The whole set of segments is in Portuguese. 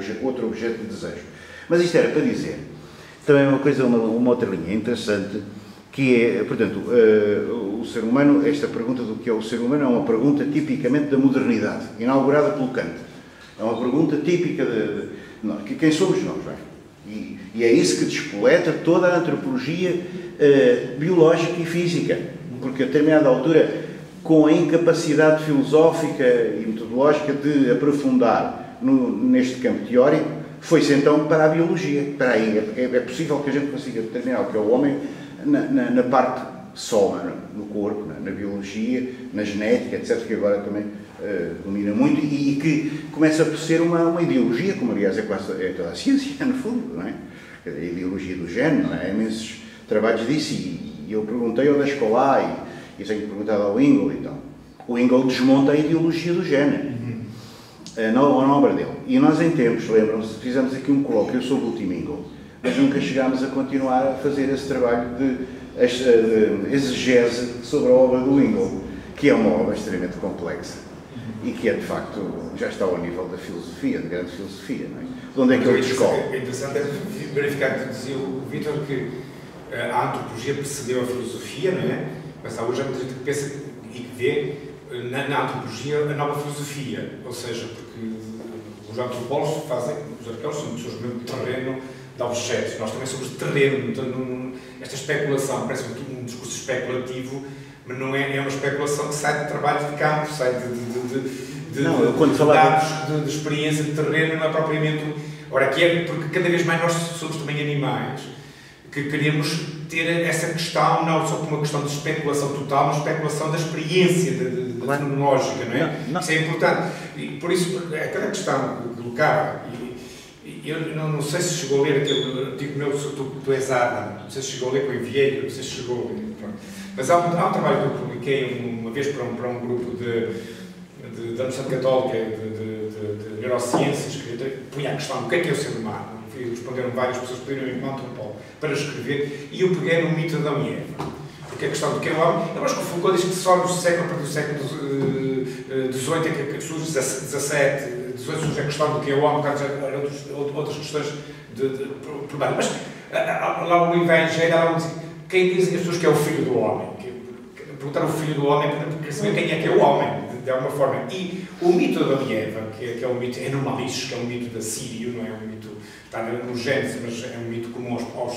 outro objeto de desejo. Mas isto era para dizer, também uma coisa, uma outra linha interessante, que é, portanto, o ser humano, esta pergunta do que é o ser humano é uma pergunta tipicamente da modernidade, inaugurada pelo Kant. É uma pergunta típica de quem somos nós, não é? E é isso que despoleta toda a antropologia biológica e física, porque a determinada altura, com a incapacidade filosófica e metodológica de aprofundar neste campo teórico, foi-se então para a biologia. Espera aí, é possível que a gente consiga determinar o que é o homem na parte só, no corpo, na biologia, na genética, etc., que agora também domina muito e que começa por ser uma ideologia, como aliás é toda a ciência, no fundo, não é? A ideologia do género, não é? Há imensos trabalhos disso e eu perguntei ao da escola e tenho perguntado ao Engel e tal. O Engel desmonta a ideologia do género. Na obra dele. E nós em tempos, lembram-se, fizemos aqui um colóquio sobre o último Engel, mas nunca chegámos a continuar a fazer esse trabalho de exegese sobre a obra do Engel, que é uma obra extremamente complexa e que é, de facto, já está ao nível da filosofia, de grande filosofia, não é? De onde é que ele descobre? É interessante verificar que dizia o Vítor que a antropologia precedeu a filosofia, não é? Mas há hoje há muita gente que pensa e que vê na antropologia a nova filosofia, ou seja, porque os antropólogos fazem, os arqueólogos são pessoas mesmo de terreno de objetos, nós também somos de terreno, então esta especulação parece um discurso especulativo, mas não é uma especulação que sai de trabalho de campo, sai de dados, de experiência de terreno, não é propriamente... Ora, que é porque cada vez mais nós somos também animais, que queremos ter essa questão, não só por uma questão de especulação total, mas especulação da experiência fenomenológica, não é? Não. Isso é importante. E por isso, aquela questão que colocava, eu não sei se chegou a ler aquele artigo meu sobre Tu és Adam, não sei se chegou a ler que eu enviei, não sei se chegou a ler, pronto. Mas há um trabalho que eu publiquei uma vez para um grupo da Universidade Católica de Neurociências, que punha a questão do que é o ser humano. E responderam várias pessoas que pediram como antropólogo para escrever, e eu peguei no mito de Adão e Eva. Porque a questão do que é o homem, eu acho que o Foucault diz que só no século, a partir do século XVIII é que surge, XVII, surge a questão do que é o homem, porque há outras questões de problema. Mas lá no Evangelho, há quem diz as pessoas que é o filho do homem? Perguntar o filho do homem para saber quem é que é o homem, de alguma forma. E o mito de Adão e Eva, que é um mito Anomalístico, que é um mito da Sírio, não é um mito, está no Gênesis, mas é um mito comum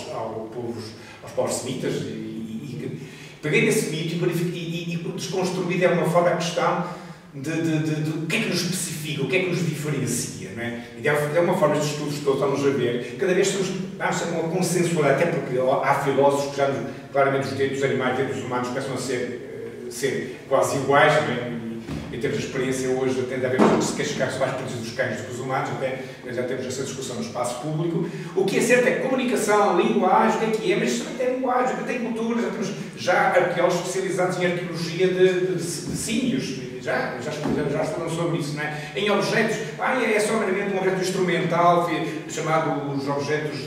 aos povos semitas. Peguei nesse mito e desconstruí de alguma forma a questão de o que é que nos especifica, o que é que nos diferencia, não é? E de alguma forma estes estudos todos estamos a ver, cada vez vamos ter uma consensualidade, até porque há filósofos que já claramente os direitos dos animais e dos humanos começam a ser quase iguais, não é? Em termos de experiência hoje, até deve haver pessoas que se queixam mais protegidos dos cães do que os humanos, até já temos essa discussão no espaço público. O que é certo é que comunicação, linguagem, o que é, mas isso também tem linguagem, tem cultura, já temos arqueólogos especializados em arqueologia de símios, já falam sobre isso, não é? Em objetos, é só meramente um objeto instrumental, chamado os objetos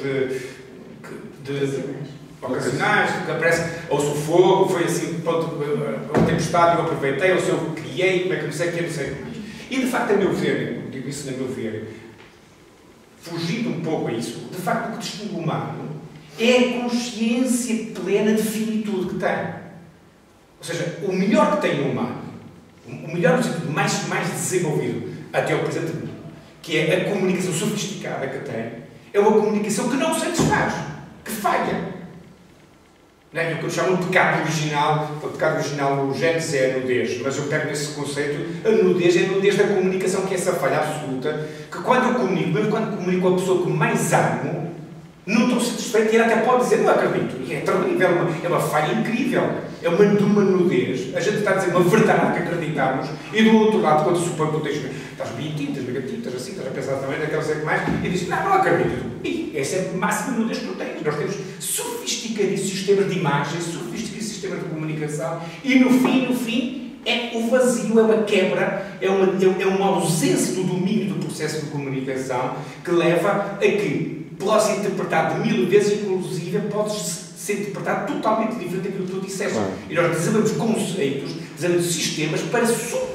ocasionais, que aparece, ou se o fogo foi assim, pronto, uma tempestade eu aproveitei, ou se eu criei, como é que não sei o que, não sei o que. E de facto, a meu ver, digo isso a meu ver, fugindo um pouco a isso, de facto o que distingue o humano é a consciência plena de finitude que tem. Ou seja, o melhor que tem o humano, o melhor no sentido mais desenvolvido até ao presente, que é a comunicação sofisticada que tem, é uma comunicação que não satisfaz, que falha. Não é? O que eu chamo de pecado original, o pecado original no Gênesis é a nudez, mas eu pego nesse conceito, a nudez é a nudez da comunicação, que é essa falha absoluta, que quando eu comunico, mesmo quando comunico com a pessoa que mais amo, não estou satisfeito e ela até pode dizer, não acredito, e é terrível, é uma falha incrível, é uma nudez, a gente está a dizer uma verdade que acreditamos, e do outro lado, quando supõe que tu estás mentindo, estás negativo, estás assim, estás a pensar também naquela coisa que mais, e dizes, não acredito. E essa é a máxima nudez que tu tens. Nós temos sofisticadíssimos sistemas de imagem, sofisticadíssimos sistemas de comunicação, e no fim, é o vazio, é uma quebra, é uma ausência do domínio do processo de comunicação que leva a que possa ser interpretado de 1000 vezes, inclusive pode ser interpretado totalmente diferente daquilo que tu disseste. E nós desenvolvemos conceitos, desenvolvemos sistemas para superar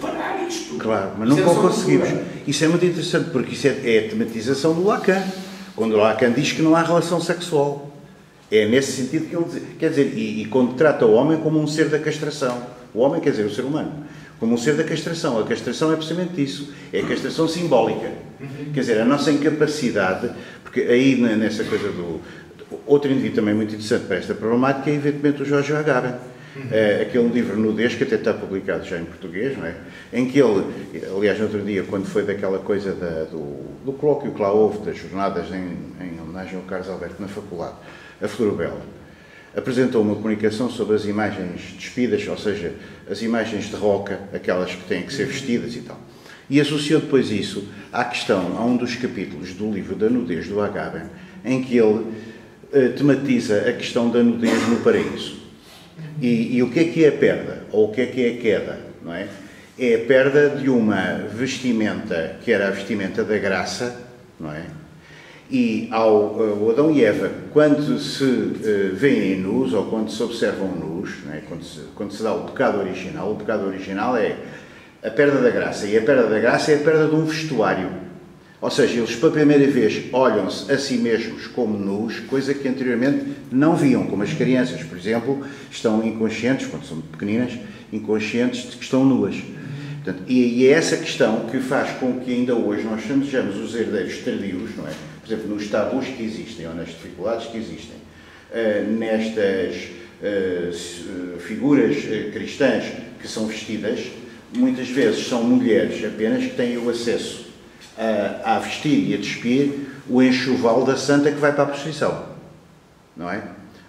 isto. Claro, mas nunca o conseguimos. Isso é muito interessante, porque isso é a tematização do Lacan. Quando o Lacan diz que não há relação sexual. É nesse sentido que ele diz. Quer dizer, e quando trata o homem como um ser da castração. O homem quer dizer o ser humano. Como um ser da castração. A castração é precisamente isso. É a castração simbólica. Quer dizer, a nossa incapacidade, porque aí nessa coisa do... Outro indivíduo também muito interessante para esta problemática é, evidentemente, o Jorge Agamben. Aquele livro Nudez, que até está publicado já em português, não é? Em que ele, aliás, no outro dia, quando foi daquela coisa do colóquio que lá houve, das jornadas em homenagem ao Carlos Alberto na faculdade, a Florobela, apresentou uma comunicação sobre as imagens despidas, ou seja, as imagens de roca, aquelas que têm que ser vestidas e tal. E associou depois isso à questão, a um dos capítulos do livro da nudez do Agamben, em que ele tematiza a questão da nudez no paraíso. E o que é a perda? Ou o que é a queda? Não é? É a perda de uma vestimenta que era a vestimenta da graça, não é? E ao Adão e Eva, quando se veem nus ou quando se observam nus, não é? Quando se dá o pecado original é a perda da graça. E a perda da graça é a perda de um vestuário. Ou seja, eles pela primeira vez olham-se a si mesmos como nus, coisa que anteriormente não viam, como as crianças, por exemplo, estão inconscientes, quando são pequeninas, inconscientes de que estão nuas. Portanto, e é essa questão que faz com que ainda hoje nós sejamos os herdeiros tardios, não é? Por exemplo, nos tabus que existem, ou nas dificuldades que existem, nestas figuras cristãs que são vestidas, muitas vezes são mulheres apenas que têm o acesso a vestir e a despir o enxoval da santa que vai para a procissão, não é?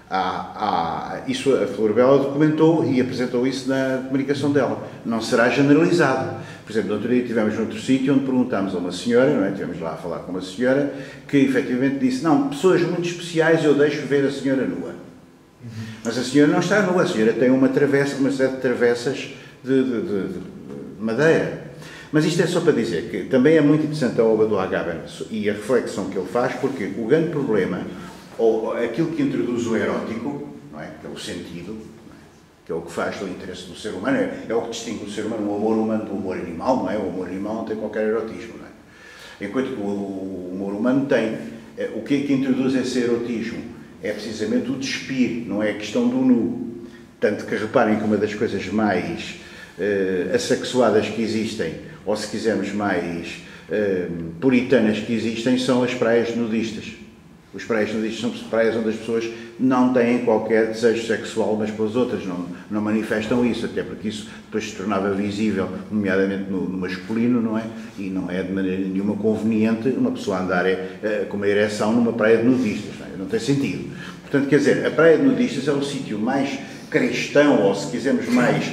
Isso a Florobela documentou e apresentou isso na comunicação dela. Não será generalizado. Por exemplo, no outro dia estivemos noutro sítio onde perguntámos a uma senhora, não é? Estivemos lá a falar com uma senhora que efetivamente disse, não, pessoas muito especiais eu deixo ver a senhora nua. Mas a senhora não está nua, a senhora tem uma série de travessas de madeira. Mas isto é só para dizer que também é muito interessante a obra do Agamben e a reflexão que ele faz, porque o grande problema, ou aquilo que introduz o erótico, não é? Que é o sentido, não é? Que é o que faz do interesse do ser humano, é o que distingue o ser humano, o amor humano do amor animal, não é? O amor animal não tem qualquer erotismo, não é? Enquanto que o amor humano tem, o que é que introduz esse erotismo? É precisamente o despir, não é a questão do nu. Tanto que reparem que uma das coisas mais assexuadas que existem, ou se quisermos mais puritanas que existem, são as praias nudistas. As praias nudistas são praias onde as pessoas não têm qualquer desejo sexual umas pelas outras, não manifestam isso, até porque isso depois se tornava visível, nomeadamente no masculino, não é? E não é de maneira nenhuma conveniente uma pessoa andar com uma ereção numa praia de nudistas, não tem sentido. Portanto, quer dizer, a praia de nudistas é o sítio mais cristão, ou se quisermos mais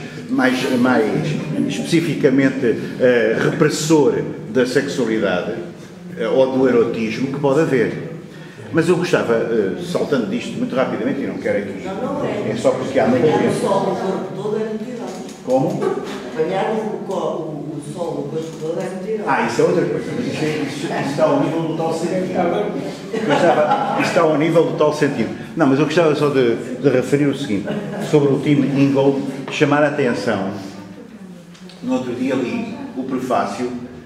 especificamente repressor da sexualidade ou do erotismo que pode haver. Mas eu gostava, saltando disto muito rapidamente, e não quero aqui, é só porque há muito tempo. O sol no corpo todo é mentira. Como? Apanhar o sol no corpo todo é mentira. Isso é outra coisa, mas isso está ao nível do tal sentido. Isso está ao nível do tal sentido. Não, mas eu gostava só de referir o seguinte, sobre o Tim Ingold, chamar a atenção. No outro dia li o prefácio,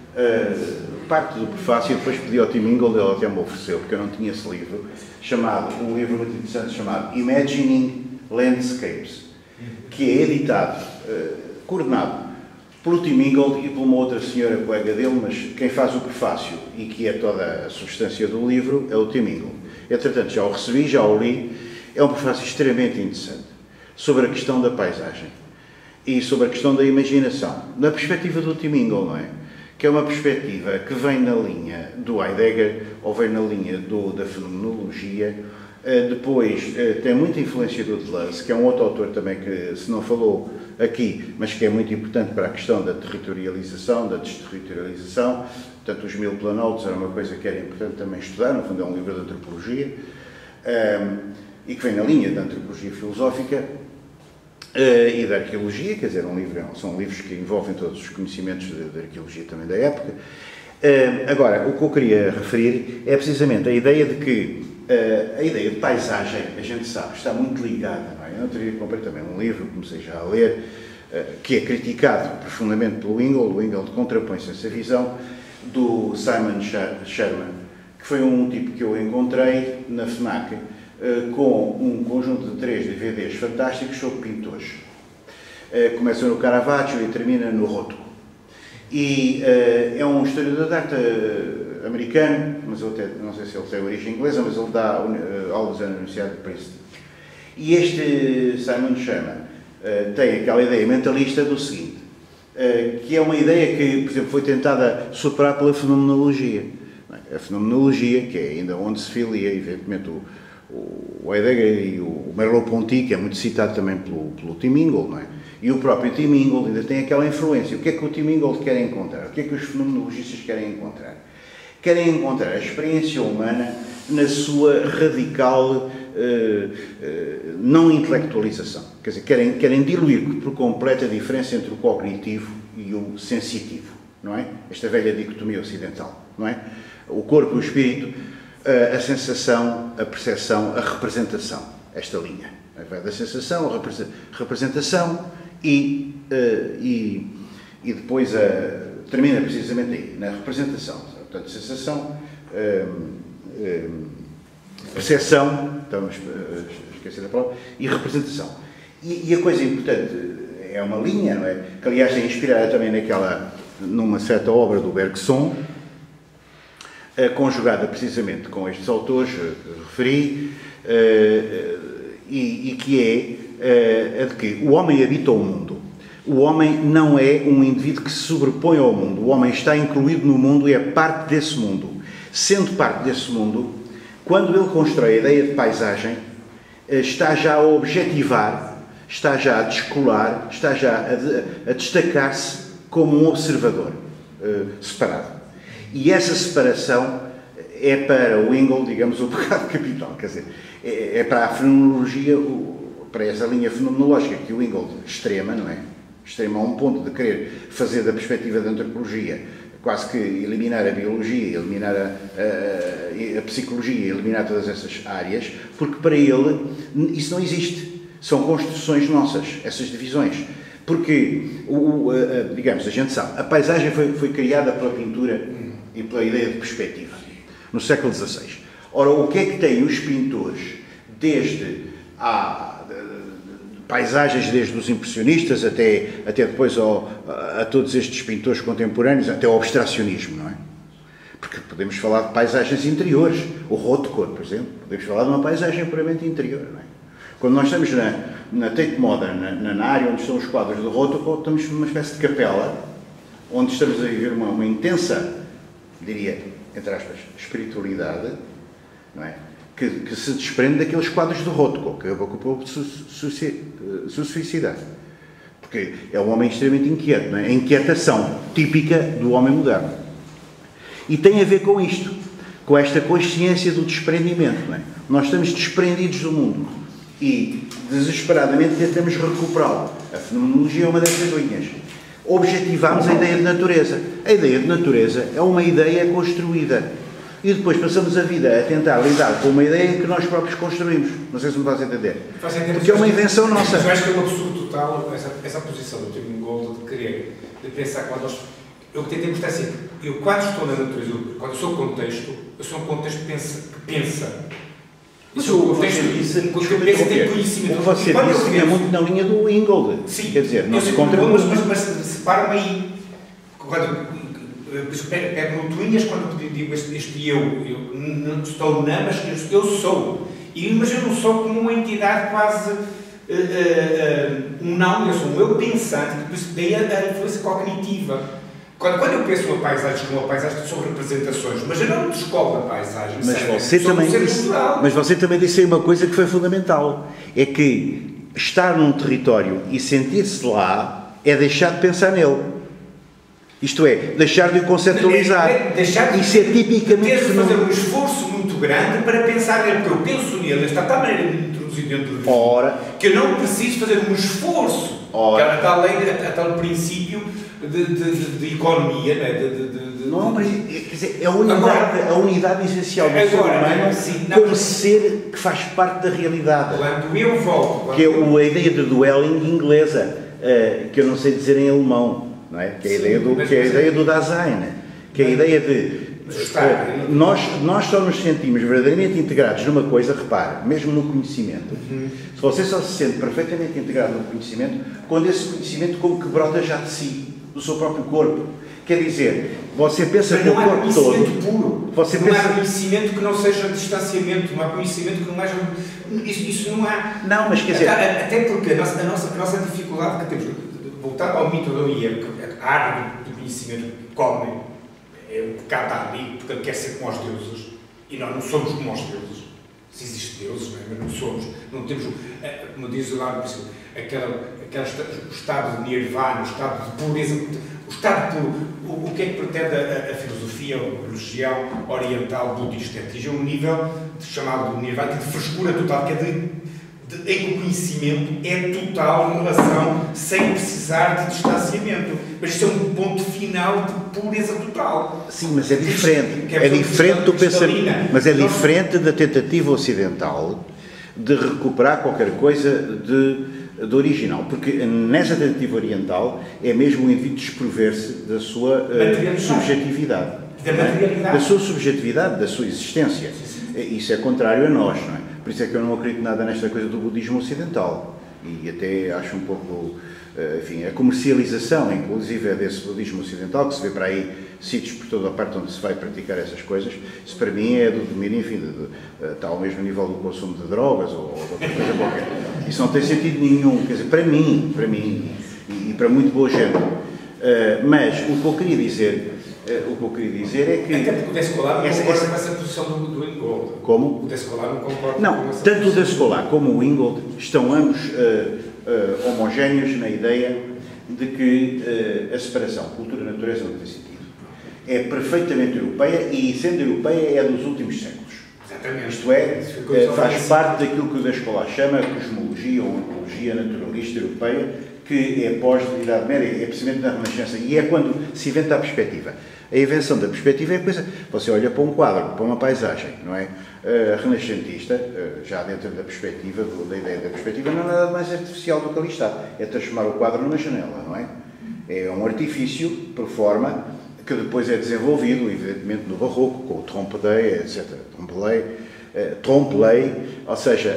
parte do prefácio, e depois pedi ao Tim Ingold, ele até me ofereceu, porque eu não tinha esse livro, um livro muito interessante chamado Imagining Landscapes, que é editado, coordenado pelo Tim Ingold e por uma outra senhora colega dele, mas quem faz o prefácio e que é toda a substância do livro é o Tim Ingold. Entretanto, já o recebi, já o li, é um prefácio extremamente interessante sobre a questão da paisagem e sobre a questão da imaginação, na perspectiva do Tim Ingold, não é? Que é uma perspectiva que vem na linha do Heidegger, ou vem na linha da fenomenologia, depois tem muita influência do Deleuze, que é um outro autor também que se não falou aqui, mas que é muito importante para a questão da territorialização, da desterritorialização. Portanto, os 1000 Planaltos era uma coisa que era importante também estudar, no fundo é um livro de antropologia, e que vem na linha da antropologia filosófica, e da arqueologia, quer dizer, são livros que envolvem todos os conhecimentos da arqueologia também da época. Agora, o que eu queria referir é precisamente a ideia de que a ideia de paisagem, a gente sabe, está muito ligada, não é? Eu outro dia comprei também um livro, comecei já a ler, que é criticado profundamente pelo Ingold. O Ingold contrapõe-se a essa visão do Simon Sherman, que foi um tipo que eu encontrei na FNAC com um conjunto de 3 DVDs fantásticos sobre pintores. Começa no Caravaggio e termina no Rothko. E é um historiador de arte americano, mas eu até não sei se ele tem origem inglesa, mas ele dá aulas na Universidade de Princeton. E este Simon Sherman tem aquela ideia mentalista do seguinte, que é uma ideia que, por exemplo, foi tentada superar pela fenomenologia. A fenomenologia, que é ainda onde se filia, evidentemente, o Heidegger e o Merleau-Ponty, que é muito citado também pelo Tim Ingold, não é? E o próprio Tim Ingold ainda tem aquela influência. O que é que o Tim Ingold quer encontrar? O que é que os fenomenologistas querem encontrar? Querem encontrar a experiência humana na sua radical não intelectualização. Quer dizer, querem diluir por completo a diferença entre o cognitivo e o sensitivo, não é? Esta velha dicotomia ocidental, não é? O corpo e o espírito, a sensação, a percepção, a representação. Esta linha. Vai da sensação, a representação e depois termina precisamente aí, na representação. Portanto, sensação, percepção, estamos esquecendo a palavra, e representação. E a coisa importante é uma linha, não é? Que aliás é inspirada também numa certa obra do Bergson, conjugada precisamente com estes autores que referi, e que é a de que o homem habita o mundo. O homem não é um indivíduo que se sobrepõe ao mundo. O homem está incluído no mundo e é parte desse mundo. Sendo parte desse mundo, quando ele constrói a ideia de paisagem, está já a objetivar, está já a descolar, está já a destacar-se como um observador separado. E essa separação é para o Ingold, digamos, o pecado capital. Quer dizer, é para a fenomenologia, para essa linha fenomenológica que o Ingold extrema, não é? Extrema a um ponto de querer fazer da perspectiva da antropologia quase que eliminar a biologia, eliminar a psicologia, eliminar todas essas áreas, porque para ele isso não existe. São construções nossas, essas divisões. Porque, digamos, a gente sabe, a paisagem foi criada pela pintura e pela ideia de perspectiva, no século XVI. Ora, o que é que têm os pintores, desde paisagens, desde os impressionistas até depois a todos estes pintores contemporâneos, até ao abstracionismo, não é? Porque podemos falar de paisagens interiores. O Rothko, por exemplo, podemos falar de uma paisagem puramente interior, não é? Quando nós estamos na Tate Modern, na área onde estão os quadros do Rothko, estamos numa espécie de capela, onde estamos a viver uma intensa, diria, entre aspas, espiritualidade, não é? Que se desprende daqueles quadros do Rothko, que acabou por se suicidar. Porque é um homem extremamente inquieto, não é? A inquietação típica do homem moderno. E tem a ver com isto, com esta consciência do desprendimento, não é? Nós estamos desprendidos do mundo e desesperadamente tentamos recuperá-lo. A fenomenologia é uma dessas linhas. Objetivamos a ideia de natureza. A ideia de natureza é uma ideia construída. E depois passamos a vida a tentar lidar com uma ideia que nós próprios construímos. Não sei se me faz entender. Porque é uma invenção nossa. Eu acho que é um absurdo total essa posição do Tim Ingold de pensar quando nós... Eu tentei mostrar assim, eu quando estou na natureza, quando eu sou um contexto que pensa. Mas o que você disse, tem conhecimento. O que você disse é muito na linha do Ingold. Sim, quer dizer, não se contrapõe. Mas separa-me aí. Pego notuinhas quando digo este eu não estou mas eu sou. Mas eu não sou como uma entidade quase não, eu sou um eu pensante, que daí a influência cognitiva. Quando eu penso uma paisagem são representações, mas eu não descobro a paisagem. Mas você também disse aí uma coisa que foi fundamental, é que estar num território e sentir-se lá é deixar de pensar nele. Isto é, deixar de o conceptualizar. Isso é tipicamente de fazer um esforço muito grande para pensar nele, porque eu penso nele, está de tal maneira introduzido dentro de mim, que eu não preciso fazer um esforço. A tal princípio de economia, não, mas quer dizer, a unidade essencial do ser humano como ser que faz parte da realidade. Quando eu volto... Que é a ideia de dwelling inglesa. que eu não sei dizer em alemão, não é? Que é a ideia do Dasein, que é a ideia de nós só nos sentimos verdadeiramente integrados numa coisa, repare, mesmo no conhecimento. Se você só se sente perfeitamente integrado no conhecimento, quando esse conhecimento como que brota já de si, do seu próprio corpo. Quer dizer, você pensa que o corpo todo... Puro. Você não pensa... há conhecimento que não seja distanciamento, não há conhecimento que não haja... Isso não há... Não, mas quer dizer... Até porque a nossa dificuldade que temos, voltar ao mito da Ia, a árvore do conhecimento come, é o pecado da árvore, porque ele quer ser como os deuses, e nós não somos como os deuses. Se existem deuses, mas não somos. Não temos, como diz o lado, o estado de nirvana, o estado de pureza, o estado puro. O que é que pretende a filosofia, a religião oriental budista? Atingir um nível chamado de nirvana, de frescura total, que é em que o conhecimento é total em relação, sem precisar de distanciamento. Mas isto é um ponto final de pureza total. Sim, mas é diferente. É diferente do pensamento. Mas é diferente da tentativa ocidental de recuperar qualquer coisa de original. Porque nessa tentativa oriental é mesmo o indivíduo desprover-se da sua subjetividade. Da materialidade. Da sua subjetividade, da sua existência. Isso é contrário a nós, não é? Por isso é que eu não acredito nada nesta coisa do budismo ocidental. E até acho um pouco, enfim, a comercialização, inclusive, desse budismo ocidental, que se vê para aí sítios por toda a parte onde se vai praticar essas coisas, isso para mim é do domínio, enfim, está ao mesmo nível do consumo de drogas ou de outra coisa qualquer. Isso não tem sentido nenhum, quer dizer, para mim e para muito boa gente. Mas o que eu queria dizer é que... Até porque o Descolar não concorda com essa posição do Ingold. Como? O Descolar não concorda não, com essa tanto posição. o Descolar como o Ingold estão ambos homogéneos na ideia de que a separação cultura-natureza não tem sentido. É perfeitamente europeia e, sendo europeia, é dos últimos séculos. Exatamente. Isto é, faz parte daquilo que o Descolar chama a cosmologia ou ecologia naturalista europeia, que é pós-Idade Média, é precisamente na Renascença, e é quando se inventa a perspectiva. A invenção da perspectiva é coisa... Você olha para um quadro, para uma paisagem, não é? Renascentista, já dentro da perspectiva, da ideia da perspectiva, não é nada mais artificial do que ali está. É transformar o quadro numa janela, não é? É um artifício, por forma, que depois é desenvolvido, evidentemente, no Barroco, com o trompe-l'œil, etc. Trompe-l'œil, ou seja,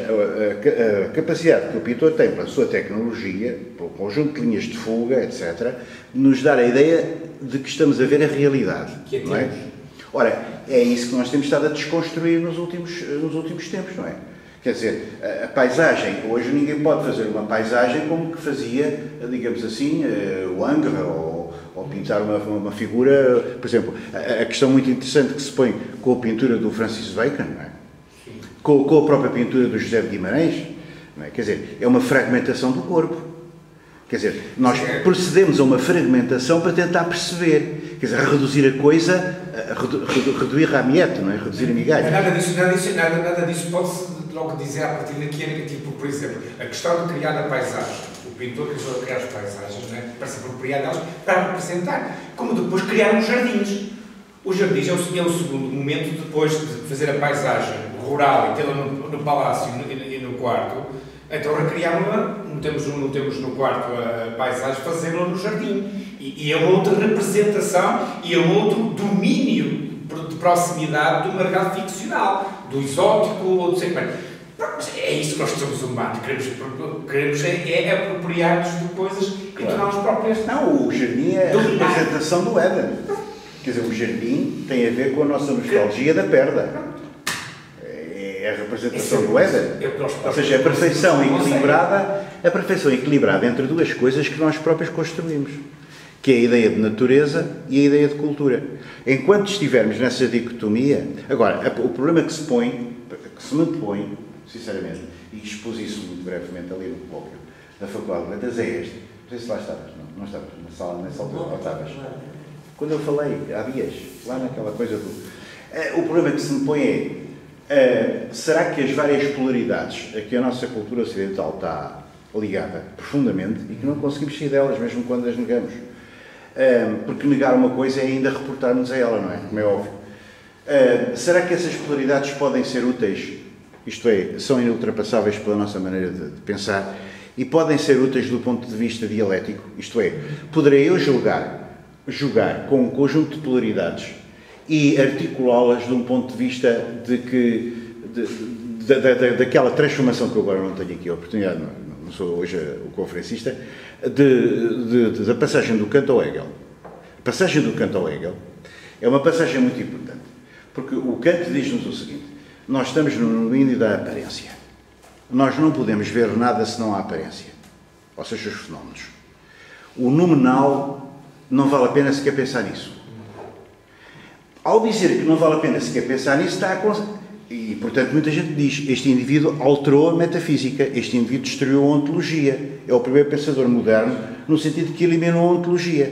a capacidade que o pintor tem pela sua tecnologia, pelo conjunto de linhas de fuga, etc., nos dar a ideia de que estamos a ver a realidade. Que não é? Ora, é isso que nós temos estado a desconstruir nos últimos tempos, não é? Quer dizer, a paisagem, hoje ninguém pode fazer uma paisagem como que fazia, digamos assim, o Ingres, ou pintar uma figura, por exemplo, a questão muito interessante que se põe com a pintura do Francis Bacon, não é? Com a própria pintura do José de Guimarães, não é? Quer dizer, é uma fragmentação do corpo. Quer dizer, nós procedemos a uma fragmentação para tentar perceber, quer dizer, a reduzir a coisa, reduzir a miete, não é? Reduzir a migalha. Nada disso pode-se logo dizer a partir daqui, é tipo, por exemplo, a questão de criar a paisagem. O pintor que resolveu criar as paisagens, não é? Para se apropriar delas, para representar, como depois criar os jardins. Os jardins é o segundo momento, depois de fazer a paisagem rural e tê-la no palácio e no quarto. Então recriámos-la, não temos no quarto a paisagem, fazemos-la no jardim. E é uma outra representação e é um outro domínio de proximidade do mercado ficcional, do exótico ou do sei bem. Mas é isso que nós somos humanos, queremos apropriar-nos de coisas e torná-las próprias. Não, o jardim é a representação do Éden. Quer dizer, o jardim tem a ver com a nossa nostalgia da perda. É a representação do Éden. Ou seja, a perfeição equilibrada entre duas coisas que nós próprios construímos, que é a ideia de natureza e a ideia de cultura. Enquanto estivermos nessa dicotomia... Agora, o problema que se me põe, sinceramente, e expus isso muito brevemente ali no colóquio da Faculdade de Letras, é este. Não sei se lá estavas, não estavas na sala, nessa altura, não estavas. Quando eu falei, há dias, lá naquela coisa do... O problema que se me põe será que as várias polaridades a que a nossa cultura ocidental está ligada profundamente e que não conseguimos sair delas, mesmo quando as negamos? Porque negar uma coisa é ainda reportar-nos a ela, não é? Como é óbvio. Será que essas polaridades podem ser úteis? Isto é, são inultrapassáveis pela nossa maneira de pensar e podem ser úteis do ponto de vista dialético, isto é, poderei eu jogar com um conjunto de polaridades e articulá-las de um ponto de vista daquela transformação que eu agora não tenho aqui a oportunidade, não sou hoje o conferencista, da passagem do Kant ao Hegel. A passagem do Kant ao Hegel é uma passagem muito importante, porque o Kant diz-nos o seguinte: nós estamos no domínio da aparência. Nós não podemos ver nada se não há aparência, ou seja, os fenómenos. O nominal não vale a pena sequer pensar nisso. Ao dizer que não vale a pena sequer pensar nisso, está a... E, portanto, muita gente diz, este indivíduo alterou a metafísica, este indivíduo destruiu a ontologia. É o primeiro pensador moderno, no sentido que eliminou a ontologia.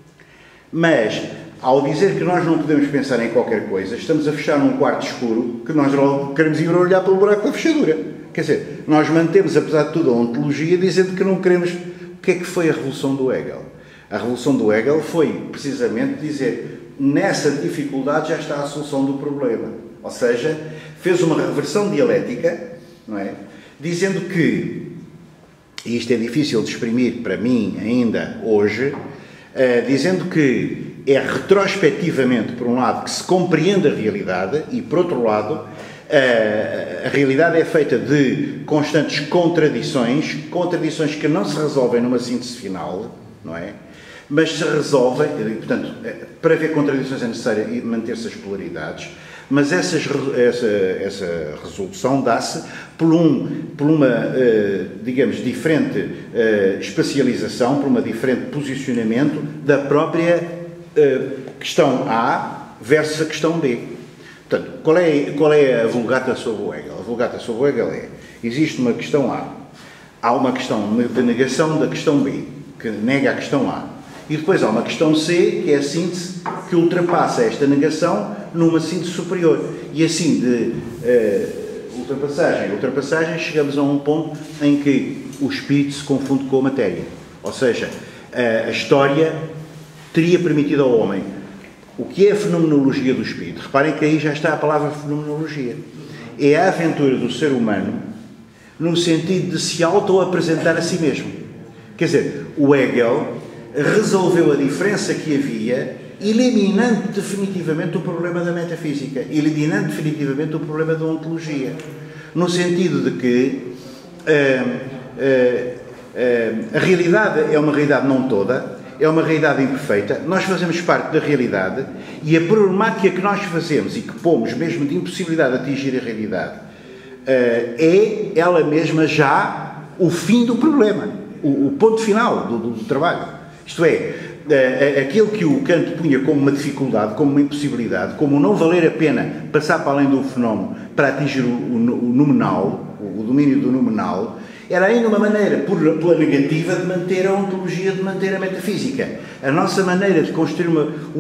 Mas, ao dizer que nós não podemos pensar em qualquer coisa, estamos a fechar num quarto escuro que nós queremos ir olhar pelo buraco da fechadura. Quer dizer, nós mantemos, apesar de tudo, a ontologia, dizendo que não queremos... O que é que foi a revolução do Hegel? A revolução do Hegel foi, precisamente, dizer, nessa dificuldade já está a solução do problema. Ou seja, fez uma reversão dialética, não é? Dizendo que, e isto é difícil de exprimir para mim ainda hoje, dizendo que é retrospectivamente, por um lado, que se compreende a realidade e, por outro lado, a realidade é feita de constantes contradições que não se resolvem numa síntese final, não é? Mas se resolvem, portanto, para haver contradições é necessário manter-se as polaridades, mas essa resolução dá-se por uma, digamos, diferente espacialização, por um diferente posicionamento da própria questão A versus a questão B. Portanto, qual é a Vulgata sobre o Hegel? A Vulgata sobre o Hegel é: existe uma questão A, há uma questão de negação da questão B, que nega a questão A. E depois há uma questão C, que é a síntese que ultrapassa esta negação numa síntese superior. E assim, de ultrapassagem, chegamos a um ponto em que o espírito se confunde com a matéria. Ou seja, a história teria permitido ao homem... O que é a fenomenologia do espírito? Reparem que aí já está a palavra fenomenologia. É a aventura do ser humano no sentido de se auto-apresentar a si mesmo. Quer dizer, o Hegel resolveu a diferença que havia, eliminando definitivamente o problema da metafísica, eliminando definitivamente o problema da ontologia, no sentido de que a realidade é uma realidade não toda, é uma realidade imperfeita, nós fazemos parte da realidade e a problemática que nós fazemos e que pomos mesmo de impossibilidade de atingir a realidade é ela mesma já o fim do problema, o ponto final do trabalho. Isto é, aquilo que o Kant punha como uma dificuldade, como uma impossibilidade, como não valer a pena passar para além do fenómeno para atingir o nominal, o domínio do nominal, era ainda uma maneira, pela negativa, de manter a ontologia, de manter a metafísica. A nossa maneira de construir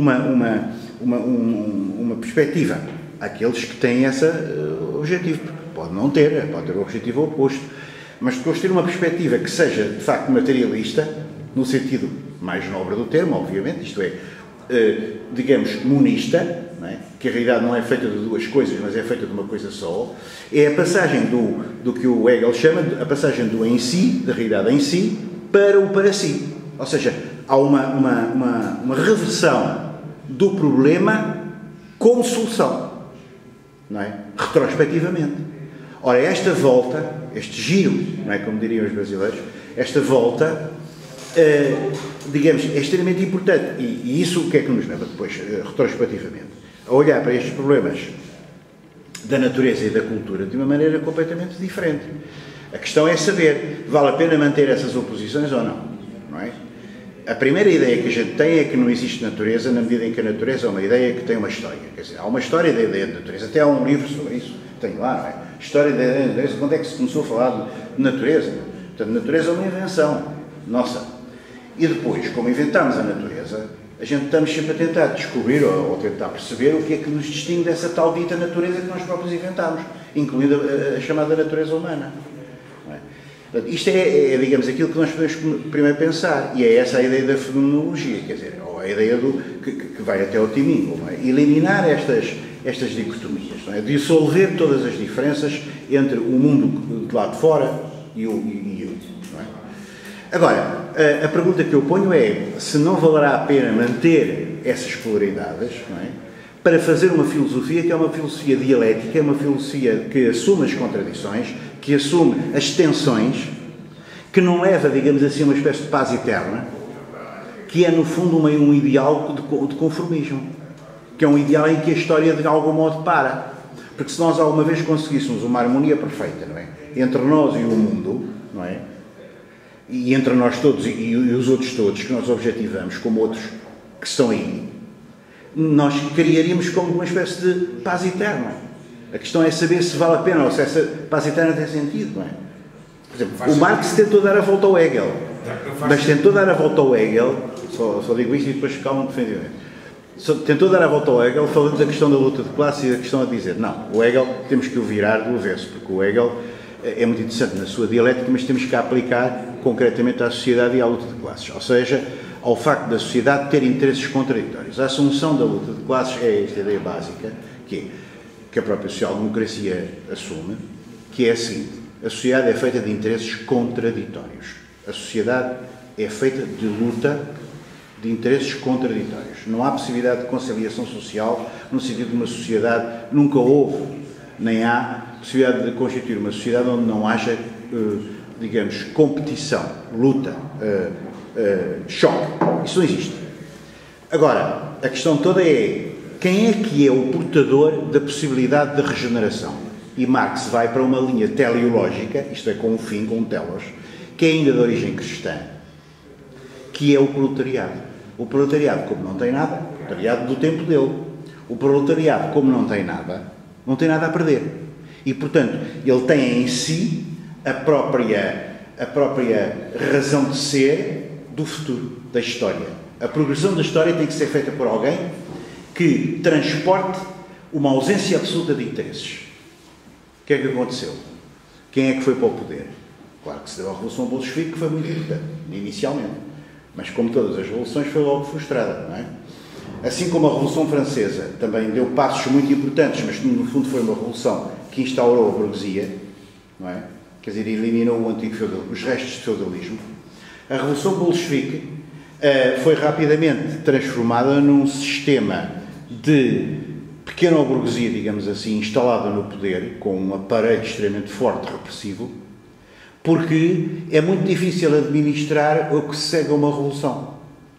uma perspectiva, aqueles que têm esse objetivo, pode não ter, pode ter o objetivo oposto, mas de construir uma perspectiva que seja, de facto, materialista, no sentido mais nobre do termo, obviamente, isto é, digamos, monista, não é? Que a realidade não é feita de duas coisas, mas é feita de uma coisa só, é a passagem do que o Hegel chama, a passagem do em si, da realidade em si, para o para si. Ou seja, há uma reversão do problema como solução, não é? Retrospectivamente. Ora, esta volta, este giro, não é, como diriam os brasileiros, esta volta, digamos, é extremamente importante. E isso o que é que nos leva depois, retrospectivamente, a olhar para estes problemas da natureza e da cultura de uma maneira completamente diferente. A questão é saber, vale a pena manter essas oposições ou não, não é? A primeira ideia que a gente tem é que não existe natureza, na medida em que a natureza é uma ideia que tem uma história. Quer dizer, há uma história da ideia de natureza. Até há um livro sobre isso, tem lá, não é? História da ideia de natureza. Quando é que se começou a falar de natureza? Portanto, natureza é uma invenção nossa. E depois, como inventámos a natureza, a gente estamos sempre a tentar descobrir ou tentar perceber o que é que nos distingue dessa tal dita natureza que nós próprios inventámos, incluindo a chamada natureza humana. Não é? Portanto, isto é, digamos, aquilo que nós podemos primeiro pensar, e é essa a ideia da fenomenologia, quer dizer, ou a ideia que vai até ao timingo, não é? Eliminar estas dicotomias, não é? Dissolver todas as diferenças entre o mundo de lá de fora e o não é? Agora, a pergunta que eu ponho é se não valerá a pena manter essas polaridades, não é? Para fazer uma filosofia que é uma filosofia dialética, é uma filosofia que assume as contradições, que assume as tensões, que não leva, digamos assim, a uma espécie de paz eterna, que é, no fundo, um ideal de conformismo, que é um ideal em que a história, de algum modo, para. Porque se nós alguma vez conseguíssemos uma harmonia perfeita, não é? Entre nós e o mundo, não é? E entre nós todos e os outros todos que nós objetivamos, como outros que estão aí, nós criaríamos como uma espécie de paz eterna. A questão é saber se vale a pena ou se essa paz eterna tem sentido, não é? Por exemplo, o Marx tentou dar a volta ao Hegel, mas tentou dar a volta ao Hegel, só digo isto e depois calma definitivamente, tentou dar a volta ao Hegel falando da questão da luta de classe e da questão a dizer, não, o Hegel temos que o virar do avesso, porque o Hegel é muito interessante na sua dialética, mas temos que a aplicar concretamente à sociedade e à luta de classes, ou seja, ao facto da sociedade ter interesses contraditórios. A assunção da luta de classes é esta ideia básica, que a própria social-democracia assume, que é a seguinte: a sociedade é feita de interesses contraditórios. A sociedade é feita de luta de interesses contraditórios. Não há possibilidade de conciliação social no sentido de uma sociedade, nunca houve, nem há possibilidade de constituir uma sociedade onde não haja, digamos, competição, luta, choque. Isso não existe. Agora, a questão toda é quem é que é o portador da possibilidade de regeneração? E Marx vai para uma linha teleológica, isto é, com um fim, com um telos, que é ainda de origem cristã, que é o proletariado. O proletariado, como não tem nada, o proletariado do tempo dele, o proletariado, como não tem nada a perder. E, portanto, ele tem em si a própria razão de ser do futuro, da história. A progressão da história tem que ser feita por alguém que transporte uma ausência absoluta de interesses. O que é que aconteceu? Quem é que foi para o poder? Claro que se deu a Revolução Bolchevique, que foi muito importante, inicialmente. Mas, como todas as revoluções, foi logo frustrada, não é? Assim como a Revolução Francesa também deu passos muito importantes, mas no fundo foi uma revolução que instaurou a burguesia, não é? Quer dizer, eliminou o antigo feudalismo, os restos de feudalismo. A Revolução Bolchevique foi rapidamente transformada num sistema de pequena burguesia, digamos assim, instalada no poder, com um aparelho extremamente forte, repressivo, porque é muito difícil administrar o que se segue a uma revolução.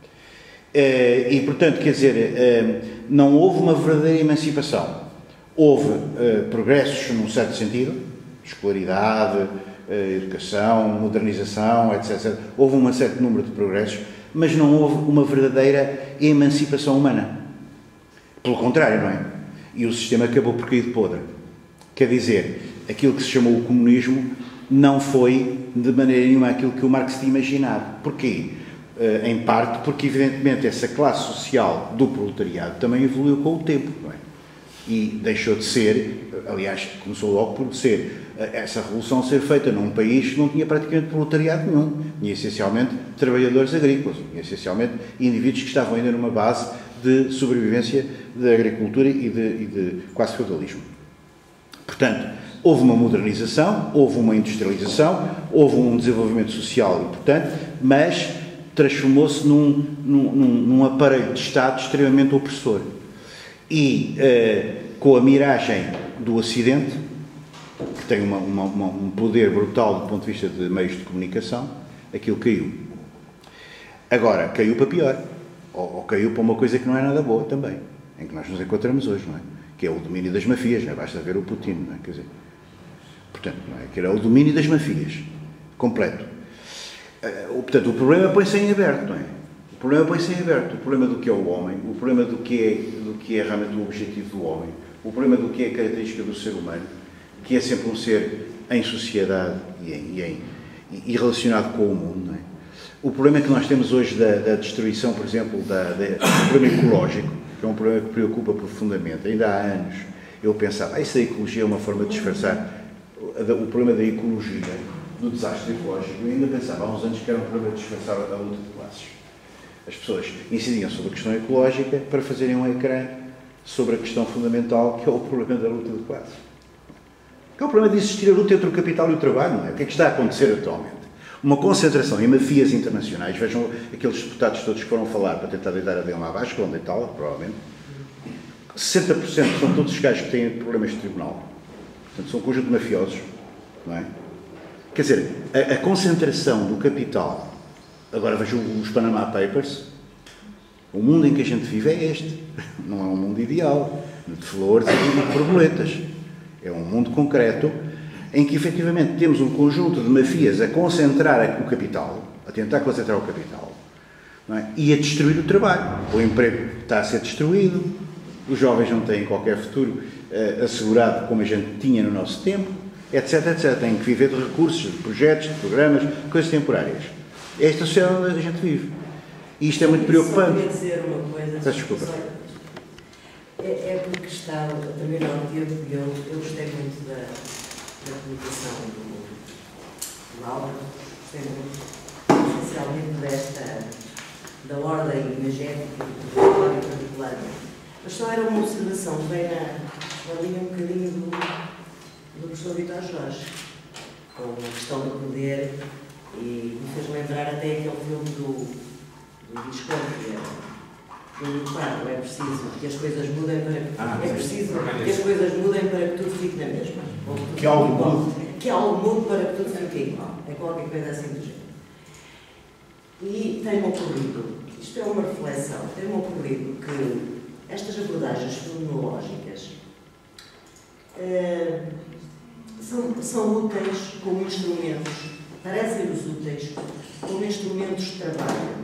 E, portanto, quer dizer, não houve uma verdadeira emancipação. Houve progressos, num certo sentido, escolaridade, educação, modernização, etc. Houve um certo número de progressos, mas não houve uma verdadeira emancipação humana. Pelo contrário, não é? E o sistema acabou por cair de podre. Quer dizer, aquilo que se chamou o comunismo não foi de maneira nenhuma aquilo que o Marx tinha imaginado. Porquê? Em parte porque, evidentemente, essa classe social do proletariado também evoluiu com o tempo, não é? E deixou de ser, aliás, começou logo por ser essa revolução ser feita num país que não tinha praticamente proletariado nenhum. Tinha essencialmente trabalhadores agrícolas, tinha essencialmente indivíduos que estavam ainda numa base de sobrevivência da agricultura e de quase feudalismo. Portanto, houve uma modernização, houve uma industrialização, houve um desenvolvimento social importante, mas transformou-se num aparelho de Estado extremamente opressor. E com a miragem do Ocidente, que tem um poder brutal do ponto de vista de meios de comunicação, aquilo caiu. Agora, caiu para pior. Ou caiu para uma coisa que não é nada boa também, em que nós nos encontramos hoje, não é? Que é o domínio das mafias, não é? Basta ver o Putin, não é? Quer dizer, portanto, não é? Que era o domínio das mafias, completo. Portanto, o problema põe-se em aberto, não é? O problema põe-se em aberto. O problema do que é o homem, o problema do que é realmente o objetivo do homem, o problema do que é a característica do ser humano, que é sempre um ser em sociedade e relacionado com o mundo, não é? O problema que nós temos hoje da destruição, por exemplo, do problema ecológico, que é um problema que preocupa profundamente. Ainda há anos eu pensava, isso da ecologia é uma forma de disfarçar o problema da ecologia, do desastre ecológico. Eu ainda pensava há uns anos que era um problema de disfarçar a luta de classes. As pessoas incidiam sobre a questão ecológica para fazerem um ecrã sobre a questão fundamental, que é o problema da luta de classes. Que é o problema de existir a luta entre o capital e o trabalho, não é? O que é que está a acontecer atualmente? uma concentração em mafias internacionais. Vejam aqueles deputados todos que foram falar para tentar deitar a Dilma abaixo, que vão deitá-la, provavelmente. 60% são todos os gajos que têm problemas de tribunal. Portanto, são um conjunto de mafiosos, não é? Quer dizer, a concentração do capital. Agora vejam os Panama Papers. O mundo em que a gente vive é este. Não é um mundo ideal, de flores e de borboletas. É um mundo concreto em que, efetivamente, temos um conjunto de mafias a concentrar o capital, a tentar concentrar o capital, não é? E a destruir o trabalho. O emprego está a ser destruído, os jovens não têm qualquer futuro assegurado como a gente tinha no nosso tempo, etc, etc. Têm que viver de recursos, de projetos, de programas, de coisas temporárias. Esta sociedade onde a gente vive. E isto é muito preocupante. Só queria dizer uma coisa. Peço desculpa. É porque está a terminar o tempo e eu gostei muito da publicação do Álvaro, gostei muito, especialmente da ordem imagética do Álvaro particularmente. Mas só era uma observação que vem na linha um bocadinho do professor Vítor Jorge, com a questão do poder, e me fez lembrar até aquele filme do Visconde, claro, é preciso que as coisas mudem para é preciso que as coisas mudem para que tudo fique na mesma. Que algo mude. Que algo mude para que tudo fique igual. É qualquer coisa assim do jeito. E tem-me ocorrido, isto é uma reflexão, tem-me ocorrido que estas abordagens fenomenológicas são úteis como instrumentos, parecem-nos úteis como instrumentos de trabalho.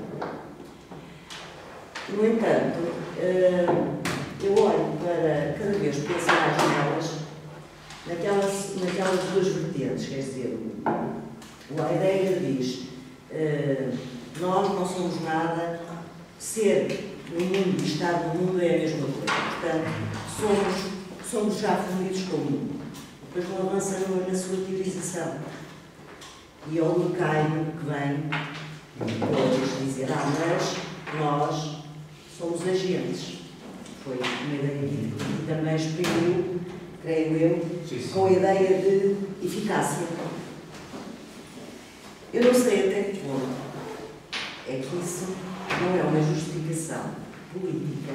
No entanto, eu olho para, cada vez penso mais nelas, naquelas duas vertentes, quer dizer, a ideia diz, nós não somos nada, ser no mundo e estar no mundo é a mesma coisa, portanto, somos já fundidos com o mundo. Depois não avança na sua teorização. E é o Durkheim que vem depois dizer, mas nós somos agentes. Foi uma ideia que também exprimiu, creio eu, com a ideia de eficácia. Eu não sei até que ponto é que isso não é uma justificação política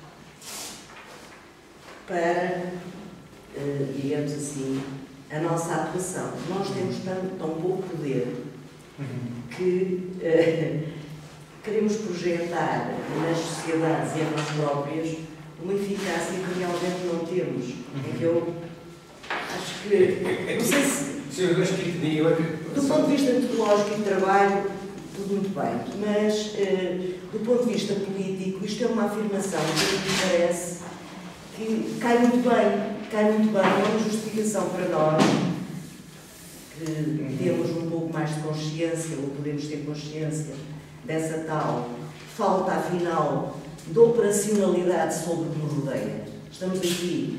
para, digamos assim, a nossa atuação. Nós temos tão pouco poder que queremos projetar nas sociedades e em nós próprios uma eficácia que realmente não temos. É que eu acho que, não sei se, do ponto de vista metodológico e de trabalho, tudo muito bem, mas do ponto de vista político, isto é uma afirmação que me parece que cai muito bem, não é uma justificação para nós que temos um pouco mais de consciência, ou podemos ter consciência dessa tal falta, afinal, de operacionalidade sobre o que nos rodeia. Estamos aqui,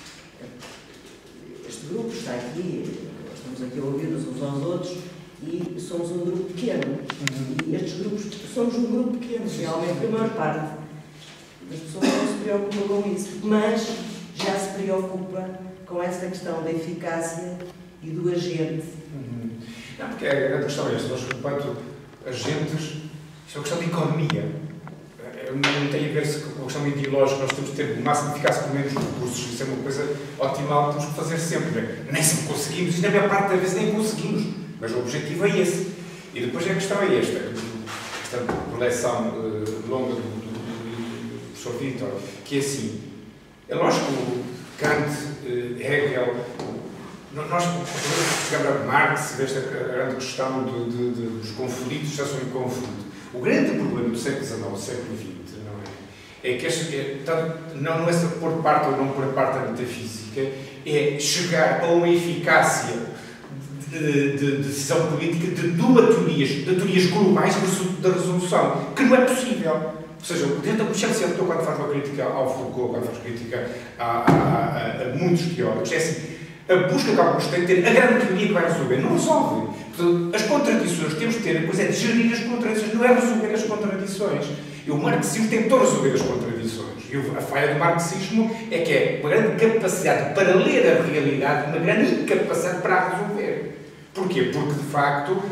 este grupo está aqui, estamos aqui a ouvir-nos uns aos outros e somos um grupo pequeno. E estes grupos, somos um grupo pequeno, realmente, a maior parte das pessoas não se preocupam com isso, mas já se preocupa com essa questão da eficácia e do agente. Não, porque a grande questão é esta, nós, enquanto agentes, isto é uma questão de economia. Não tem a ver com a questão ideológica, nós temos que ter o máximo de eficácia com menos recursos, isso é uma coisa optimal que temos que fazer sempre. Nem sempre conseguimos, e na maior parte das vezes nem conseguimos, mas o objetivo é esse. E depois a questão é esta coleção longa do professor Vítor, que é assim, é lógico, Kant, Hegel, nós chegamos a Marx, desta grande questão dos conflitos, já são em conflito. O grande problema do século XIX, do século XX, não é? É que não é só pôr parte ou não pôr parte da metafísica, é chegar a uma eficácia de decisão política de teorias globais da resolução, que não é possível. Ou seja, dentro da Michel Serrault, quando faz uma crítica ao Foucault, quando faz crítica a muitos teóricos, é assim, a busca que alguns têm de ter a grande teoria que vai resolver. Não resolve. Portanto, as contradições que temos de ter, depois é de gerir as contradições, não é resolver as contradições. E o marxismo tentou resolver as contradições. E a falha do marxismo é que é uma grande capacidade para ler a realidade, uma grande incapacidade para a resolver. Porquê? Porque, de facto,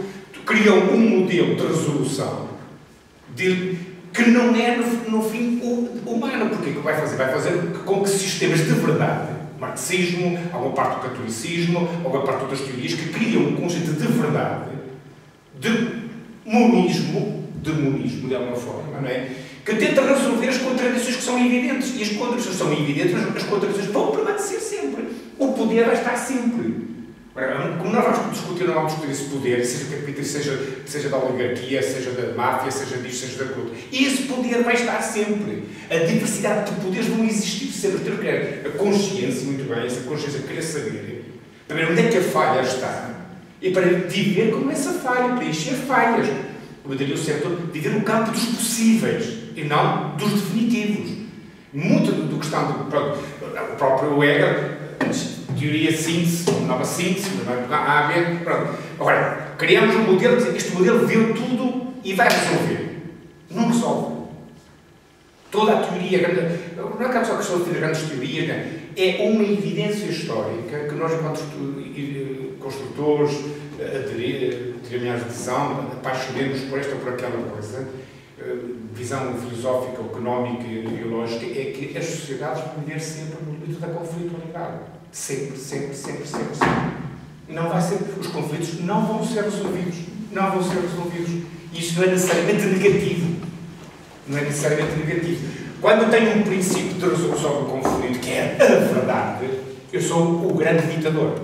criam um modelo de resolução que não é, no fim, humano. Porque o que vai fazer? Vai fazer com que sistemas de verdade, marxismo, alguma parte do catolicismo, alguma parte de outras teorias, que criam um conceito de verdade, de monismo, de alguma forma, não é? Que tenta resolver as contradições que são evidentes. E as contradições são evidentes, mas as contradições vão permanecer sempre. O poder vai estar sempre. Como nós vamos discutir, não vamos discutir esse poder, seja capitalista, seja da oligarquia, seja da máfia, seja disto, seja da cultura. E esse poder vai estar sempre. A diversidade de poderes vão existir sempre. Ter a consciência, muito bem, essa consciência de querer saber, para ver onde é que a falha está, e para viver com essa falha, para encher falhas. Como diria o setor, viver no campo dos possíveis, e não dos definitivos. Muito do que está o próprio Hegel, teoria síntese, nova síntese, A, B, pronto. Agora, criamos um modelo, este modelo viu tudo e vai resolver. Não resolve. Toda a teoria, não é só questão de ter grandes teorias, é uma evidência histórica que nós, enquanto construtores, determinados de visão, apaixonemos por esta ou por aquela coisa, visão filosófica, económica e ideológica, é que as sociedades vão viver sempre no limite da conflitualidade. Sempre. Não vai ser, os conflitos não vão ser resolvidos. E isso não é necessariamente negativo. Quando eu tenho um princípio de resolução do conflito, que é a verdade, eu sou o grande ditador.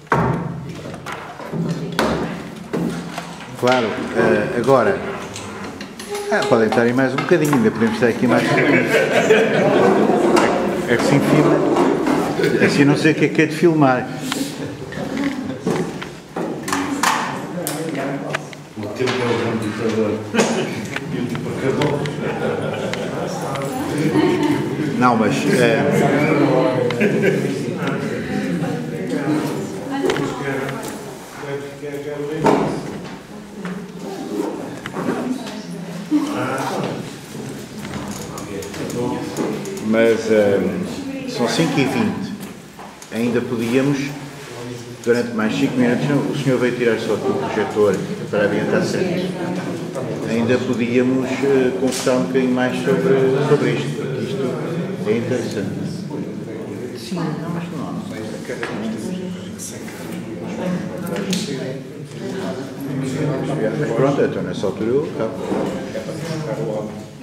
Claro, agora podem estar aí mais um bocadinho, ainda podemos estar aqui mais um bocadinho. É que se filma, assim não sei o que é de filmar. O tempo é o grande ditador. E o tempo acabou. Não, mas são 5h20. Ainda podíamos, durante mais 5 minutos, o senhor veio tirar só o projetor para adiantar sempre. Ainda podíamos conversar um bocadinho mais sobre isto, porque isto é interessante. Sim, não, mas não. Mas pronto, então nessa altura eu acabo.